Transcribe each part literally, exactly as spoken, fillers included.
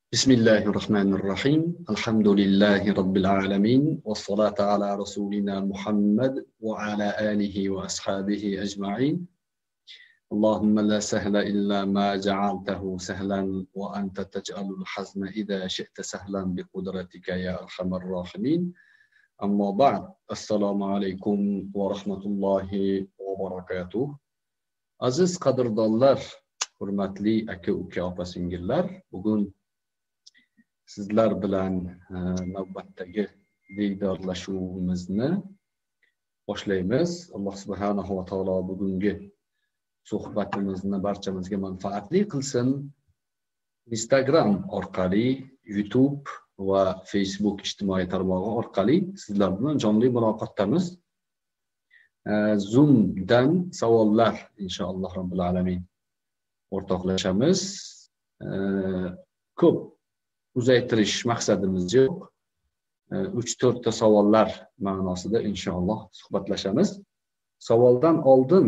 Bismillahirrahmanirrahim. Alhamdulillahi Rabbil alamin. Wassalatu ala rasulina Muhammad wa ala alihi wa ashabihi ajma'in. Allahumma la sahla illa ma ja'altahu sahlan wa anta taj'alul hazna idha shi'ta sahlan bi qudratika ya arhamar rahimin. Amma ba'd. Assalomu alaykum wa rahmatullahi wa barakatuh. Aziz qadrdonlar, hurmatli aka, uka, opa-singillar, bugun sizlar bilan navbatdagi diydorlashuvimizni boshlaymiz. Alloh subhanahu va taolo bugungi suhbatimizni barchamizga manfaatli qilsin. Instagram orqali, YouTube va Facebook ijtimoiy tarmog'i orqali sizlar bilan jonli muloqotdamiz. Zoomdan savollar inshaalloh robbil alamin o'rtoqlashamiz. Ko'p uzaytirish maqsadimiz yo'q. uch to'rt ta savollar ma'nosida inshaalloh suhbatlashamiz. Savoldan oldin,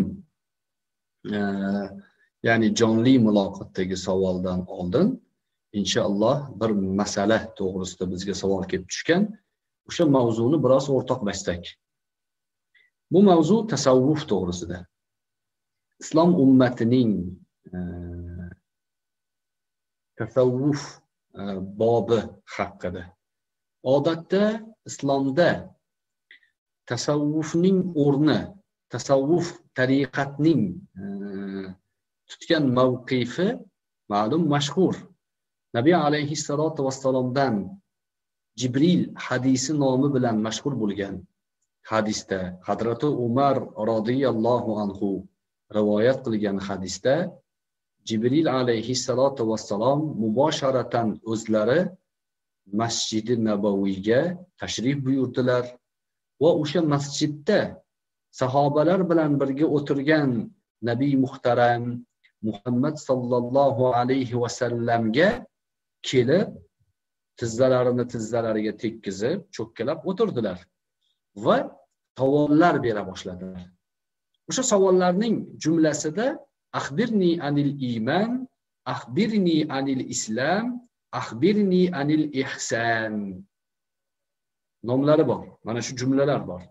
ya'ni jonli muloqotdagi savoldan oldin inshaalloh bir masala to'g'risida bizga savol kelib tushgan. O'sha mavzuni biroz o'rtoqlashsak. Bu mavzu tasavvuf to'g'risida. Islom ummatining tasavvuf bobi haqida. Odatda islomda tasavvufning o'rni, tasavvuf tariqatning tutgan mavqifi ma'lum, mashhur. Nabiy alayhissalatu vassalomdan Jibril hadisi nomi bilan mashhur bo'lgan hadisda, Hazrati Umar radhiyallohu anhu rivoyat qilgan hadisda Jibril alayhissalatu vassalom mubosharatan o'zlari Masjid-i Nabaviyga tashrif buyurdilar va o'sha masjidda sahobalar bilan birga o'tirgan Nabiy muhtaram Muhammad sallallohu alayhi va sallamga kelib tizzalarini tizzalariga tekkizib cho'kkalab o'tirdilar va savollar bera boshladilar. O'sha savollarning jumlasida akhbirni anil iman, akhbirni anil islam, akhbirni anil ihsan nomlari bor. Mana shu jumlalar bor.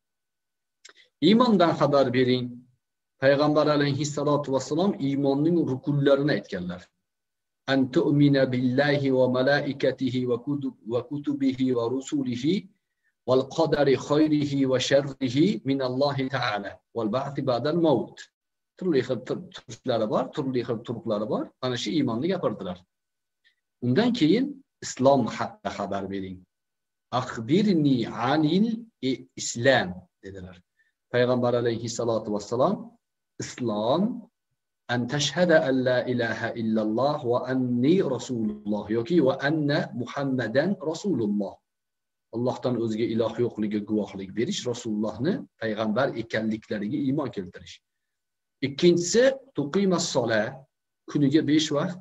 Iymondan xabar bering. Payg'ambar alayhissalatu vassalom iymonning rukunlarini aytganlar. An tu'mina billahi va malaikatihi va kutubihi va rusulihi wal qadari khayrihi va sharrihi min Allohi ta'ala wal ba'thi ba'dal maut. Turli xil turlari bor, turli xil turqlari bor. Mana shu iymonni gapirdilar. Undan keyin islom haqida xabar bering. Akhbirni anil islam dedilar. Payg'ambar alayhissalatu vassalom islom an tashhada an la ilaha illalloh va anni rasululloh yoki va anna muhammadan rasululloh. Allohdan o'zga iloh yo'qligiga guvohlik berish, Rasulullohni payg'ambar ekanliklariga iymon keltirish. Ikkinchisi tuqimas sola, kuniga besh vaqt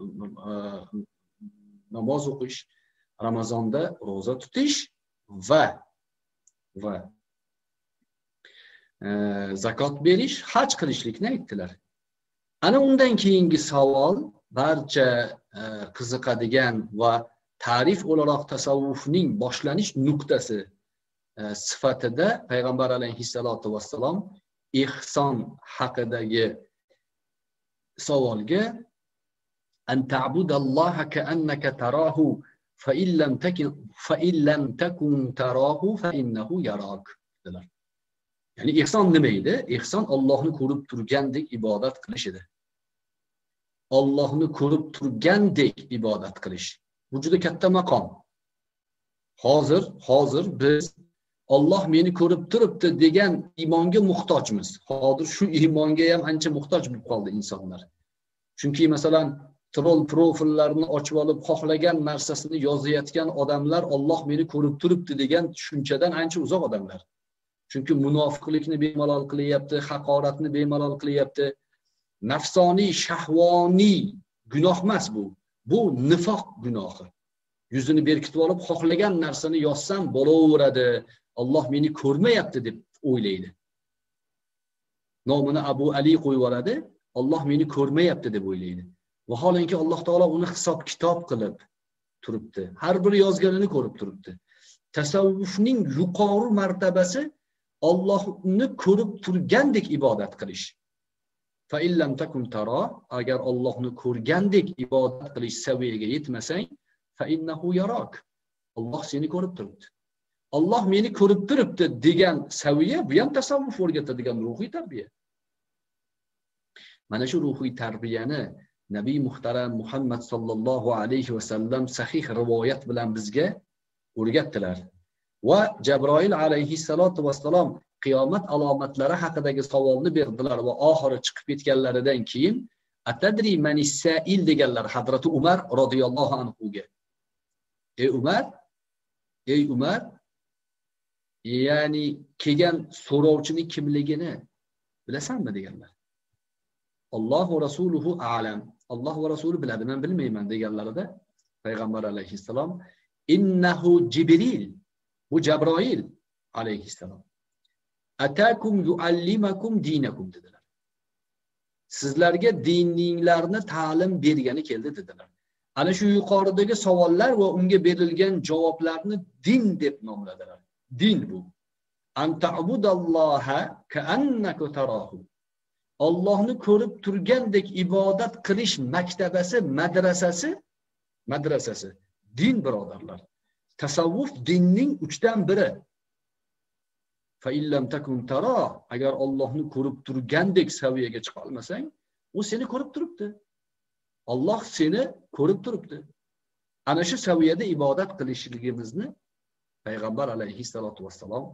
namoz o'qish, Ramazonda roza tutish va va zakot berish, haj qilishlikni aytdilar. Ana undan keyingi savol barcha qiziqadigan va ta'rif o'laroq tasavvufning boshlanish nuqtasi sifatida payg'ambar alayhissalatu vassalom ihson haqidagi savolga an ta'budalloha ka'annaka tarahu fa illam takun fa illam takun tarahu fa innahu yarak dedilar. Ya'ni ihson nima edi? Ihson Allohni ko'rib turgandek ibodat qilish edi. Allohni ko'rib turgandek ibodat qilish. Bu juda katta maqom. Hozir, hozir biz Alloh meni ko'rib turibdi degan iymonga muhtojmiz. Hozir shu iymonga ham ancha muhtoj bo'lib qoldi insonlar. Chunki masalan, troll profillarni ochib olib xohlagan narsasini yozayotgan odamlar Alloh meni ko'rib turibdi degan tushunchadan ancha uzoq odamlar. Chunki munofiqlikni bemalol qilyapti, haqoratni bemalol qilyapti. Nafsoniy, shahvoniy gunoh emas bu. Bu nifoq gunohi. Yuzini berkitib olib xohlagan narsani yozsam bo'laveradi. Alloh meni ko'rmayapti deb o'ylaydi. Nomini Abu Ali qo'yib oladi. Alloh meni ko'rmayapti deb o'ylaydi. Vaholanki Alloh taolo uni hisob kitob qilib, turibdi. Har bir yozganini ko'rib turibdi. Tasavvufning yuqori martabasi Allohni ko'rib turgandek ibodat qilish. Fa illam takun tara, agar Allohni ko'rgandek ibodat qilish saviyaga yetmasang, fa innahu yarak. Alloh seni ko'rib turibdi. Alloh meni ko'rib turibdi degan saviya bu ham tasavvuf o'rgatadigan ruhiy tarbiya. Mana shu ruhiy tarbiyani Nabiy muhtaram Muhammad sallallohu alayhi va sallam sahih rivoyat bilan bizga o'rgatdilar. Va Jabroil alayhissalatu vassalom qiyomat alomatlari haqidagi savolni berdilar va oxiri chiqib ketganlaridan keyin atadri manis-sa'il deganlar Hazrati Umar radhiyallohu anhuga. Ey Umar, ey Umar, ya'ni kelgan so'rovchining kimligini bilasanmi deganlar. Alloh va rasuluhu a'lam. Alloh va rasuli biladi, men bilmayman deganlarida payg'ambar alayhissalom innahu Jibril, bu Jabroil alayhissalom. Atakum yuallimakum dinakum dedilar. Sizlarga dininglarni ta'lim bergani keldi dedilar. Ana shu yuqoridagi savollar va unga berilgan javoblarni din deb nomladilar. Din bu. Anta'budalloha ka'annaka tarahu. Allohni ko'rib turgandek ibodat qilish maktabasi, madrasasi, madrasasi. Din birodarlar. Tasavvuf dinning uchdan biri. Fa illam takun tara, agar Allohni ko'rib turgandek saviyaga chiqa olmasang, u seni ko'rib turibdi. Alloh seni ko'rib turibdi. Ana shu saviyada ibodat qilishligimizni payg'ambar alayhissalatu vassalom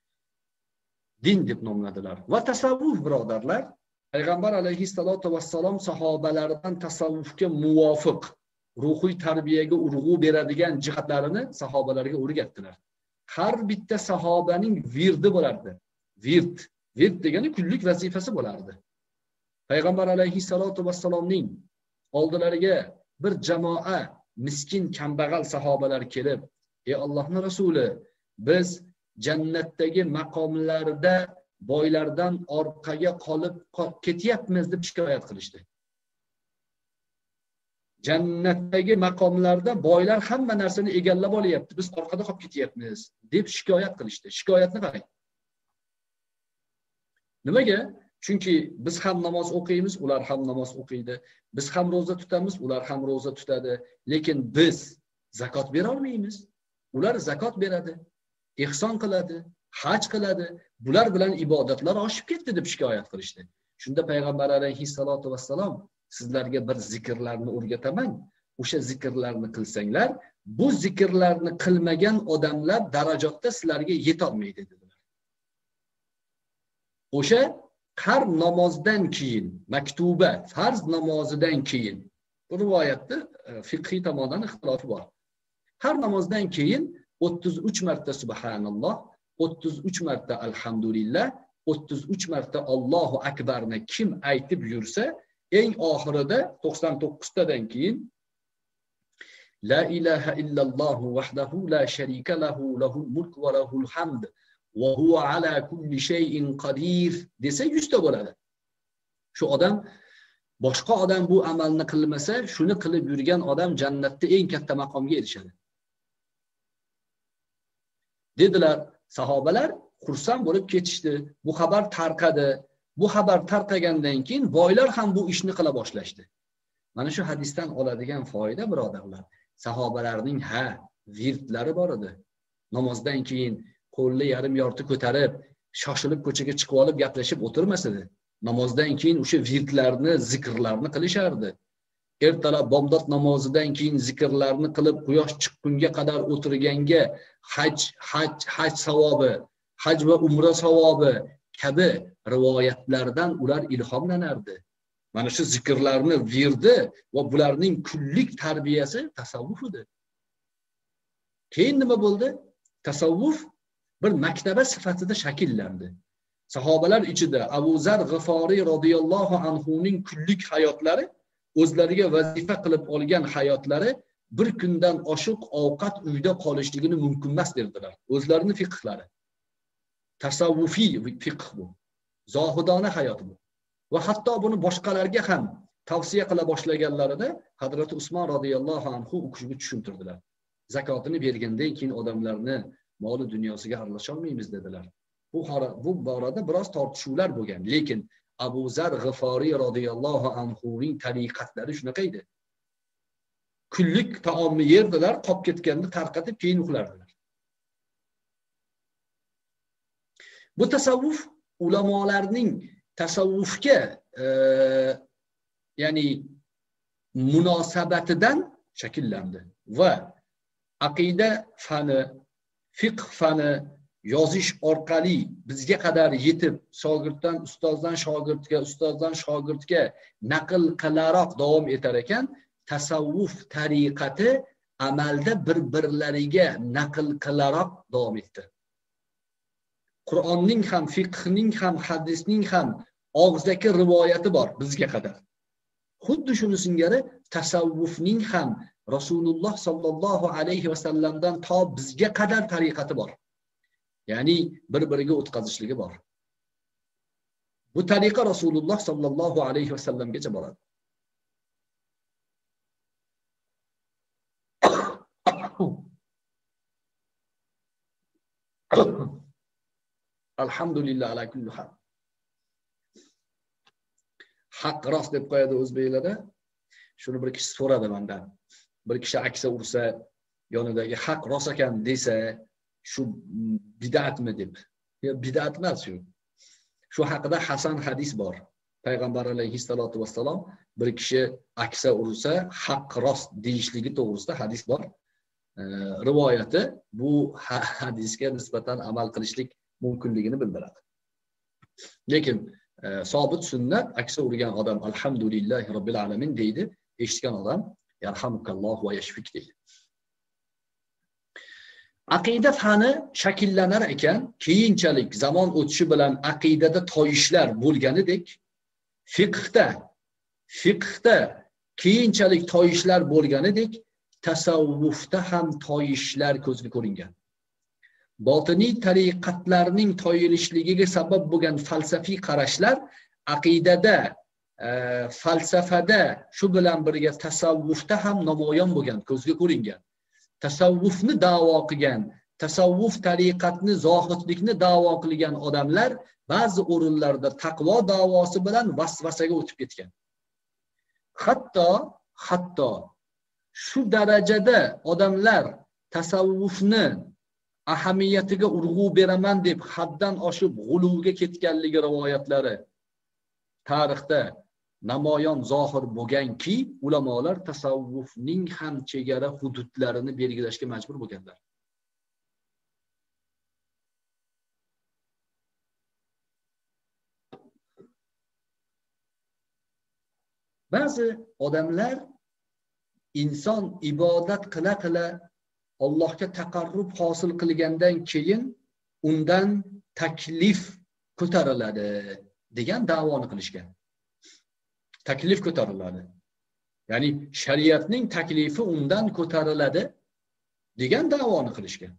din deb nomladilar. Va tasavvuf birodarlar, payg'ambar alayhissalatu vassalom sahobalardan tasavvufga muvofiq ruhiy tarbiyaga urg'u beradigan jihatlarini sahobalarga o'rgatdilar. Har bitta sahobaning virdi bo'lardi. Vird, vird degani kunlik vazifasi bo'lardi. Payg'ambar alayhissalatu vassalomning oldilariga bir jamoa miskin kambag'al sahobalar kelib, ey Allohning rasuli, biz jannatdagi maqomlarda boylardan orqaga qolib ketyapmiz deb shikoyat qilishdi. Jannatdagi maqomlarda boylar hamma narsani egallab olyapti, biz orqada qolib ketyapmiz deb shikoyat qilishdi. Shikoyatni qarang. Nimaga? Chunki biz ham namoz o'qiymiz, ular ham namoz o'qiydi. Biz ham roza tutamiz, ular ham roza tutadi. Lekin biz zakot bera olmaymiz. Ular zakot beradi, ihson qiladi, haj qiladi. Bular bilan ibodatlar oshib ketdi deb shikoyat qilishdi. Shunda payg'ambar alayhissalatu vassalom sizlarga bir zikrlarni o'rgataman. O'sha zikrlarni qilsanglar, bu zikrlarni qilmagan odamlar darajotda sizlarga yeta olmaydi dedilar. O'sha har namozdan keyin, maktuba, farz namozidan keyin, bu rivoyatda fiqhiy tomondan ixtilofi bor. Har namozdan keyin o'ttiz uch marta subhanalloh, o'ttiz uch marta alhamdulillah, o'ttiz uch marta Allohu akbarni kim aytib yursa, eng oxirida to'qson to'qqiz tadan keyin la ilaha illalloh vahdahu la sharika lahu lahul mulk va lahul hamd va huwa ala kulli shay'in qadir desa yuz ta bo'ladi. Shu odam, boshqa odam bu amalni qilmasa, shuni qilib yurgan odam jannatda eng katta maqomga erishadi. Dedilar, sahobalar xursand bo'lib ketishdi. Bu xabar tarqadi. Bu xabar tarqagandan keyin boylar ham bu ishni qila boshlashdi. Mana shu hadisdan oladigan foyda birodarlar, sahobalarning ha, virdlari bor edi. Namozdan keyin qo'lni yarim yorti ko'tarib, shoshilib ko'chaga chiqib olib gaplashib o'tirmas edi. Namozdan keyin o'sha virdlarni, zikrlarni qilishardi. Ertalab bomdod namozidan keyin zikrlarni qilib quyosh chiqqunga qadar o'tirganga haj, haj, haj savobi, haj va umra savobi kabi rivoyatlardan ular ilhomlanardi. Mana shu zikrlarni virdi va bularning kunlik tarbiyasi tasavvuf edi. Keyin nima bo'ldi? Tasavvuf bir maktaba sifatida shakllandi. Sahobalar ichida Abu Zar G'iforiy radhiyallohu anhu ning kunlik hayotlari, o'zlariga vazifa qilib olgan hayotlari bir kundan oshiq ovqat uyda qolishligini mumkin emas derdilar. O'zlarining fiqhlari. Tasavvufiy fiqh bu. Zohidona hayot bu. Va hatto buni boshqalarga ham tavsiya qila boshlaganlarida Hazrat Usmon radhiyallohu anhu u kishiga tushuntirdilar. Zakotini bergandan keyin odamlarni moli dunyosiga aralasha olmaymiz dedilar. Bu bu borada biroz tortishuvlar bo'lgan, lekin Abu Zar G'iforiy radhiyallohu anhuning tariqatlari shunaqa edi. Kunlik taomni yerdilar, qolib ketganda tarqatib keyin uxlardilar. Bu tasavvuf ulamolarning tasavvufga e, ya'ni munosabatidan shakllandi va aqida fani, fiqh fani yozish orqali bizga qadar yetib, shogirddan ustozdan shogirdga, ustozdan shogirdga naql qilaroq davom etar ekan, tasavvuf tariqati amalda bir-birlariga naql qilaroq davom etdi. Qur'onning ham, fiqhning ham, hadisning ham og'zdagi rivoyati bor bizga qadar. Xuddi shuni singari tasavvufning ham Rasululloh sallallohu alayhi va sallamdan to bizga qadar tariqati bor. Ya'ni bir-biriga o'tkazishligi bor. Bu tariqa Rasululloh sallallohu alayhi va sallamgacha boradi. Alhamdulillah ala kulli hal. Haq rost deb qo'yadi o'zbeklarda. Shuni bir kishi so'radi mendan. Bir kishi aksa ursa, yonidagi haq rost ekan desa, shu bid'atmi deb. Ya bid'at emas shu. Shu haqida Hasan hadis bor. Payg'ambar alayhissalatu vassalom bir kishi aksa ursa, haq rost deyishligi to'g'risida hadis bor. E, rivoyati bu hadisga nisbatan amal qilishlik mumkinligini bildiradi. Lekin e, sobit sunnat aksa urgan odam alhamdulillahi robbil alamin deydi, eshitgan odam yarhamukalloh va yashfik deydi. Aqida fani shakllanar ekan, keyinchalik zamon o'tishi bilan aqidada toyishlar bo'lganidek, fiqhda fiqhda keyinchalik toyishlar bo'lganidek, tasavvufda ham toyishlar ko'zga ko'ringan. Botiniy tariqatlarning toyilishligiga sabab bo'lgan falsafiy qarashlar aqidada, e, falsafada, shu bilan birga tasavvufda ham namoyon bo'lgan, ko'zga ko'ringan. Tasavvufni da'vo qilgan, tasavvuf tariqatni, zohidlikni da'vo qilgan odamlar ba'zi o'rinlarda taqvo da'vosi bilan vasvasaga o'tib ketgan. Hatto hatto shu darajada odamlar tasavvufni ahamiyatiga urg'u beraman deb haddan oshib g'uluvga ketganligi rivoyatlari tarixda namoyon zohir bo'lganki, ulamolar tasavvufning ham chegara hududlarini belgilashga majbur bo'lganlar. Ba'zi odamlar inson ibodat qila qila Allohga taqarrub hosil qilgandan keyin undan taklif ko'tariladi degan da'voni qilishgan. Taklif ko'tariladi. Ya'ni shariatning taklifi undan ko'tariladi degan da'voni qilishgan.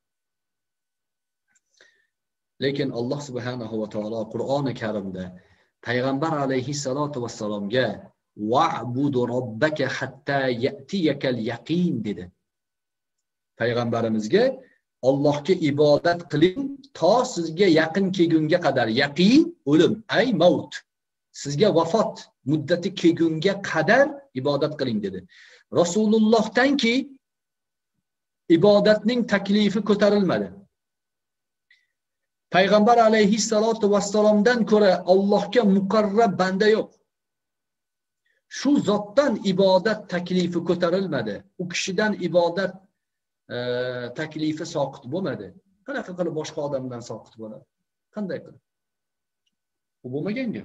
Lekin Alloh subhanahu va taolo Qur'oni Karimda payg'ambar alayhissalatu vassalomga wa'budu robbaka hatta ya'tiyakal yaqin dedi. Payg'ambarimizga Allohga ibodat qiling to sizga yaqin kelgunga qadar. Yaqin o'lim, ay maut. Sizga vafot muddati kelgunga qadar ibodat qiling dedi. Rasulullohdanki ibodatning taklifi ko'tarilmadi. Payg'ambar alayhissalatu vassalomdan ko'ra Allohga muqarrab banda yo'q. Shu zotdan ibodat taklifi ko'tarilmadi. U kishidan ibodat e, taklifi soqit bo'lmadi. Qanaqa qilib boshqa odamdan soqit bo'ladi? Qanday qilib? Bu bo'lmagan gap.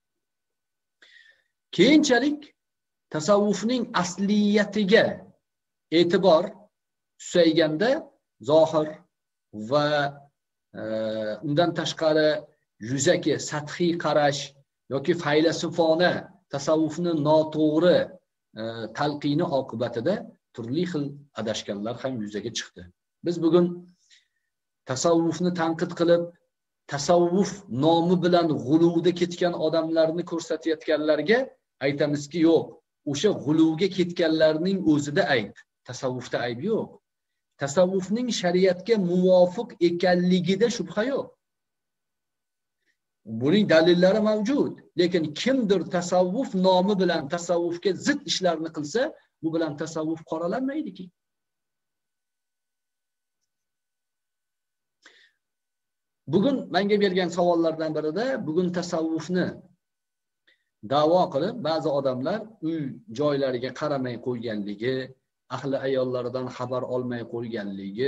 Keyinchalik tasavvufning asliyatiga e'tibor tusayganda zohir va e, undan tashqari yuzaki sathiy qarash yoki faylasufona tasavvufni noto'g'ri e, talqini oqibatida turli xil adashganlar ham yuzaga chiqdi. Biz bugun tasavvufni tanqid qilib, tasavvuf nomi bilan g'uluvda ketgan odamlarni ko'rsatayotganlarga aytamizki yo'q, o'sha g'uluvga ketganlarning o'zida ayb, tasavvufda ayb yo'q. Tasavvufning shariatga muvofiq ekanligida shubha yo'q. Buning dalillari mavjud, lekin kimdir tasavvuf nomi bilan tasavvufga zid ishlarni qilsa, bu bilan tasavvuf qoralanmaydiki. Bugun menga bergan savollardan birida bugun tasavvufni da'vo qilib ba'zi odamlar uy joylariga qaramay qo'yganligi, ahli ayollaridan xabar olmay qo'yganligi,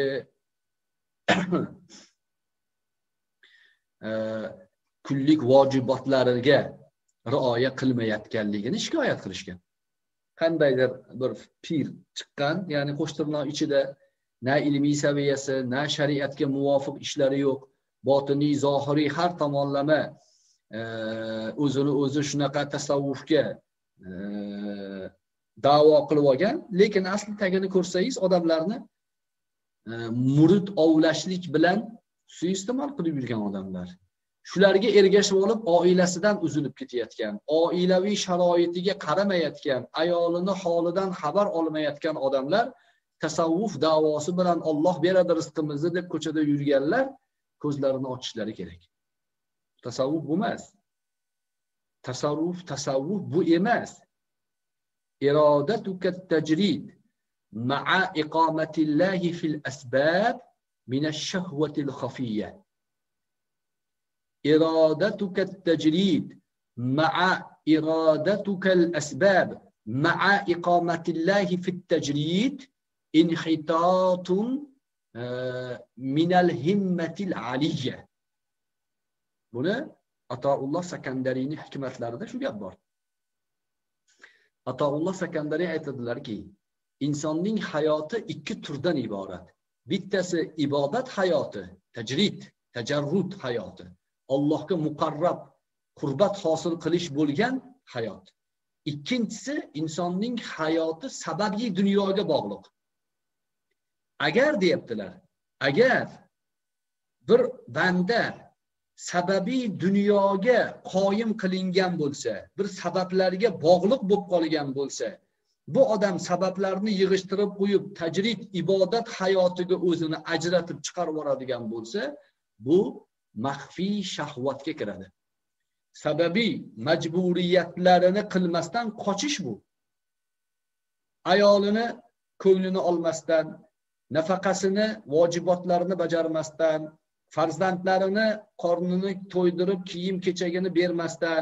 kunlik vojibotlariga rioya qilmayotganligini shikoyat qilishgan. Qandaydir bir pir chiqqan, ya'ni Qo'shtirnoq ichida na ilmiy saviyasi, na shariatga muvofiq ishlari yo'q, botiniy, zohiriy har tomonlama o'zini o'zi shunaqa tasavvufga da'vo qilib olgan, lekin asli tagini ko'rsangiz odamlarni murid ovlashlik bilan suiiste'mol qilib yurgan odamlar. Shularga ergashib olib oilasidan uzilib ketayotgan, oilaviy sharoitiga qaramayotgan, ayolini holidan xabar olmayotgan odamlar tasavvuf da'vosi bilan Alloh beradi rizqimizni deb ko'chada yurganlar ko'zlarini ochishlari kerak. Tasavvuf bu emas. Tasavvuf tasavvuf bu emas. İradatuka tajrid ma'a iqamatillahi fil asbab min ash-shahwatil khafiyya. إرادتك التجريد مع إرادتك الأسباب مع إقامة الله في التجريد انحطاط من الهمة العالية. Buni Ataulloh Sakandarining hikmatlarida shu gap bor. Ataulloh Sakandari aytadilarki, insonning hayoti ikki turdan iborat. Bittasi ibodat hayoti, tajrid, tajarrud hayoti. Allohga muqarrab, qurbat hosil qilish bo'lgan hayot. Ikkinchisi insonning hayoti sababli dunyoga bog'liq. Agar deyaptilar, agar bir banda sababiy dunyoga qoyim qilingan bo'lsa, bir sabablarga bog'liq bo'lib qolgan bo'lsa, bu odam sabablarni yig'ishtirib qo'yib, tajrid, ibodat hayotiga o'zini ajratib chiqarib yuboradigan bo'lsa, bu maxfiy shahvatga kiradi. Sababiy majburiyatlarini qilmasdan qochish bu. Ayolini ko'nglini olmasdan, nafaqasini, vojibotlarini bajarmasdan, farzandlarini qornini to'ydirib, kiyim-kechagini bermasdan,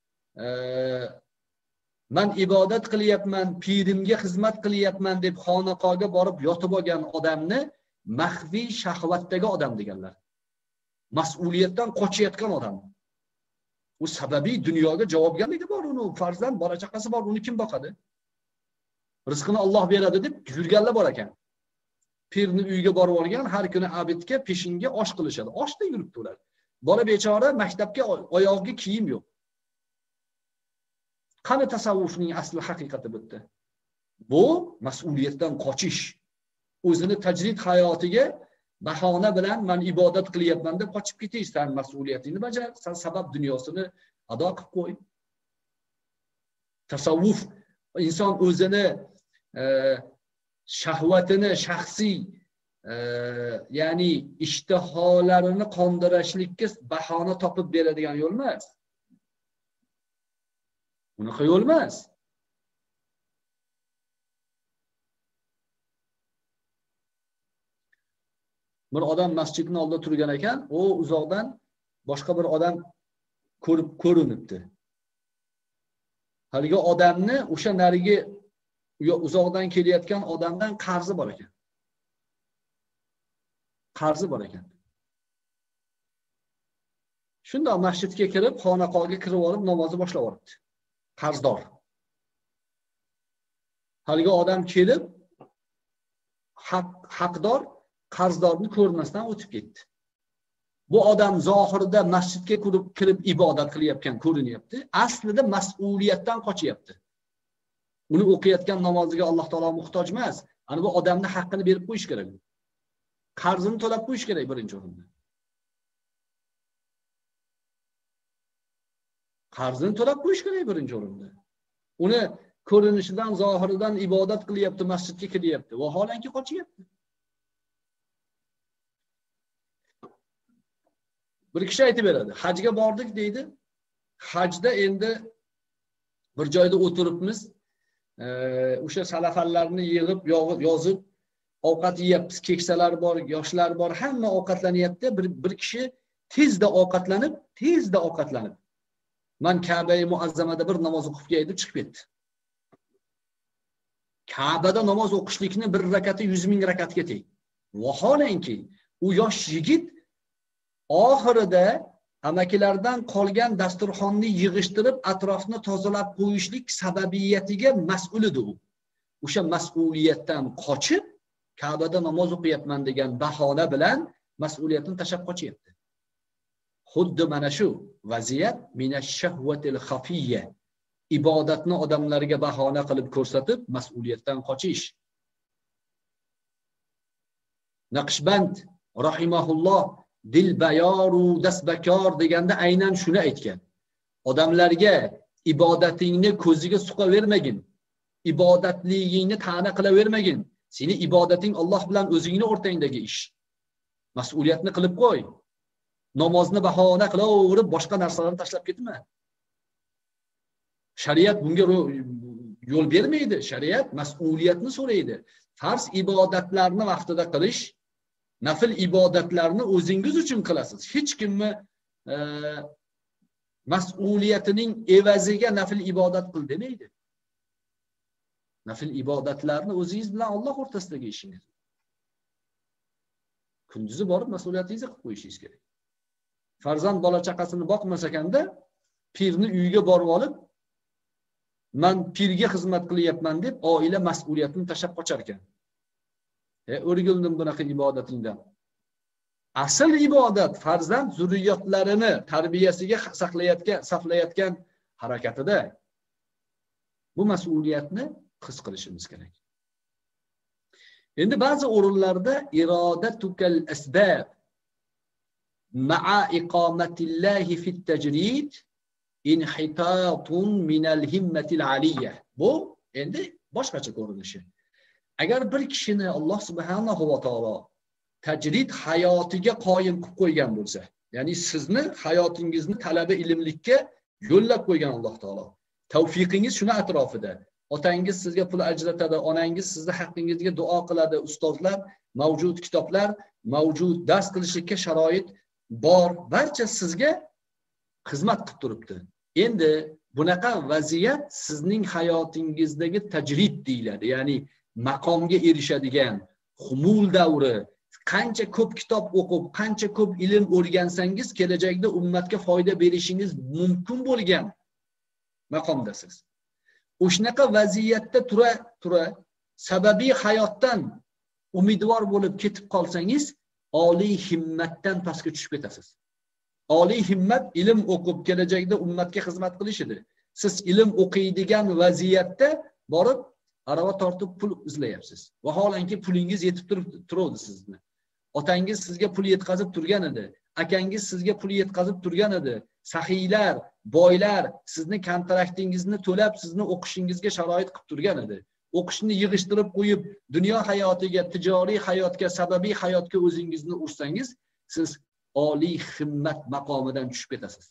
men ibodat qilyapman, pirimga xizmat qilyapman deb xonaqoga borib yotib olgan odamni maxfiy shahvatdagi odam deganlar. Mas'uliyatdan qochayotgan odam. U sababiy dunyoga javobgarligi bor, uni farzand, bola chaqasi bor, uni kim boqadi? Rizqini Alloh beradi deb yurganlar bor ekan. Pirni uyiga borib olgan, har kuni abidga, peshinga osh qilishadi. Oshda yuribdi ular. Bola bechora maktabga oyog'iga kiyim yo'q. Qani tasavvufning asli haqiqati bitta. Bu mas'uliyatdan qochish. O'zini tajrid hayotiga bahona bilan men ibodat qilyapman deb qochib ketaysan, mas'uliyatini bajar, sen sabab dunyosini ado qilib qo'y. Tasavvuf inson o'zini e, shahvatini, shaxsiy e, ya'ni ishtiholarini qondirishlikka bahona topib beradigan yo'l emas. Bunaqa yo'l emas. Bir odam masjidning oldida turgan ekan, u uzoqdan boshqa bir odam ko'rib ko'rinibdi. Haligi odamni o'sha narigi uzoqdan kelayotgan odamdan qarzi bor ekan. Qarzi bor ekan. Shunda masjidga kirib, xonaqoga kirib olib namozni boshlab yuboribdi. Qarzdor. Haligi odam kelib, haq haqdor qarzdorni ko'rmasdan o'tib ketdi. Bu odam zohirda masjidga kirib, kirib ibodat qilyapgan ko'rinyapti. Aslida mas'uliyatdan qochyapti. Uni o'qiyotgan namoziga Alloh taolo muhtoj emas. Ana bu odamni haqqini berib qo'yish kerak. Qarzini to'lab qo'yish kerak birinchi o'rinda. Qarzini to'lab qo'yish kerak birinchi o'rinda. uni ko'rinishidan, zohiridan ibodat qilyapti, masjidga kiryapti, vaholanki qochyapti. Bir kishi aytib beradi, hajga bordik deydi. Hajda endi bir joyda o'tiribmiz, o'sha salafanlarni yig'ib, yozib, ovqat yeyapmiz, keksalar bor, yoshlar bor, hamma ovqatlanyapti. Bir bir kishi tezda ovqatlanib, tezda ovqatlanib, "Men Ka'ba-i Muazzamada bir namoz o'qib kelay" deb chiqib ketdi. Ka'bada namoz o'qishlikni bir rakati yuz ming rakatga teng. Vaholanki u yosh yigit oxirida amakilardan qolgan dasturxonni yig'ishtirib, atrofni tozalab qo'yishlik sababiyatiga mas'ul edi u. O'sha mas'uliyatdan qochib, Ka'bada namoz o'qiyapman degan bahona bilan mas'uliyatni tashlab qochyapti. Xuddi mana shu vaziyat minash-shahvatil xafiyya. Ibodatni odamlarga bahona qilib ko'rsatib, mas'uliyatdan qochish. Naqshband rahimahulloh dilbayoru dasbakor deganda aynan shuni aytgan. Odamlarga ibodatingni ko'ziga suqavermagin. Ibodatligingni ta'na qilavermagin. Seni ibodating Alloh bilan o'zingni o'rtangdagi ish. Mas'uliyatni qilib qo'y. Namozni bahona qilaverib boshqa narsalarni tashlab ketma. Shariat bunga yo'l bermaydi. Shariat mas'uliyatni so'raydi. Farz ibodatlarni vaqtida qilish, nafil ibodatlarni o'zingiz uchun qilasiz. Hech kimni e, mas'uliyatining evaziga nafil ibodat qil demaydi. Nafil ibodatlarni o'zingiz bilan Alloh o'rtasidagi ishingiz. Kunduzi borib mas'uliyatingizni qilib qo'yishingiz kerak. Farzand bola chaqasini boqmas ekanda, pirni uyiga borib olib, "Men pirga xizmat qilyapman" deb oila mas'uliyatini tashlab qochar ekan. E, o'rgildim bunaqa ibodatingdan. Asl ibodat farzand zurriyotlarini tarbiyasiga saqlayotgan, saqlayotgan harakatida. Bu mas'uliyatni his qilishimiz kerak. Endi ba'zi o'rinlarda irodatukal asbab ma'a iqomatillahi fit tajrid inhitatun minal himmatil aliyya. Bu endi boshqacha ko'rinishi. Agar bir kishini Alloh subhanahu va taolo tajrid hayotiga qoyim qilib qo'ygan bo'lsa, ya'ni sizni hayotingizni talabi ilmlikka yo'llab qo'ygan Alloh taolo. Tavfiqingiz shuna atrofida. Otangiz sizga pul ajratadi, onangiz sizni haqqingizga duo qiladi, ustozlar, mavjud kitoblar, mavjud dars qilishlikka sharoit bor, barcha sizga xizmat qilib turibdi. Endi bunaqa vaziyat sizning hayotingizdagi tajrid deyiladi. Ya'ni maqomga erishadigan xumul davri, qancha ko'p kitob o'qib, qancha ko'p ilm o'rgansangiz, kelajakda ummatga foyda berishingiz mumkin bo'lgan maqomdasiz. O'shnaqa vaziyatda tura tura sababiy hayotdan umidvor bo'lib ketib qolsangiz, oliy himmatdan pastga tushib ketasiz. Oliy himmat ilm o'qib kelajakda ummatga xizmat qilish edi. Siz ilm o'qiydigan vaziyatda borib arava tortib pul izlayapsiz. Vaholanki pulingiz yetib turibdi sizni. Otangiz sizga pul yetkazib turgan edi. Akangiz sizga pul yetkazib turgan edi. Saxiylar, boylar sizni kontraktingizni to'lab, sizni o'qishingizga sharoit qilib turgan edi. O'qishni yig'ishtirib qo'yib, dunyo hayotiga, tijoriy hayotga, sababiy hayotga o'zingizni ursangiz, siz oliy himmat maqomidan tushib ketasiz.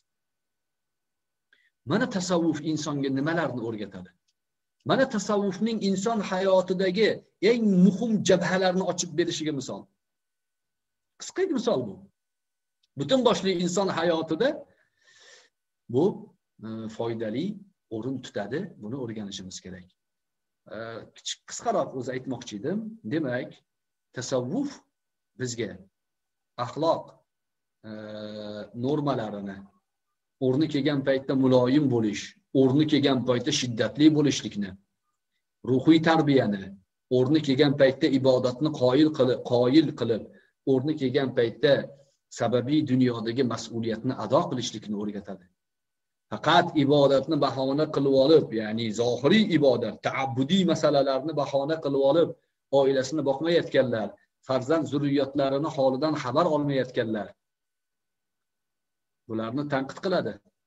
Mana tasavvuf insonga nimalarni o'rgatadi? Mana tasavvufning inson hayotidagi eng muhim jabhalarni ochib berishiga misol. Qisqa misol bu. Butun boshli inson hayotida bu e, foydali o'rin tutadi. Buni o'rganishimiz kerak. E, kichik qisqaroq o'zi aytmoqchi edim. Demak, tasavvuf bizga axloq e, normalarini o'rni kelgan paytda muloyim bo'lish, o'rni kelgan paytda shiddatli bo'lishlikni, ruhiy tarbiyani, o'rni kelgan paytda ibodatni qoyil qilib, qoyil qilib, o'rni kelgan paytda sababiy dunyodagi mas'uliyatni ado qilishlikni o'rgatadi. Faqat ibodatni bahona qilib olib, ya'ni zohiriy ibodat, ta'abbudiy masalalarni bahona qilib olib, oilasini boqmayotganlar, farzand zurriyotlarini holidan xabar olmayotganlar, bularni tanqid qiladi.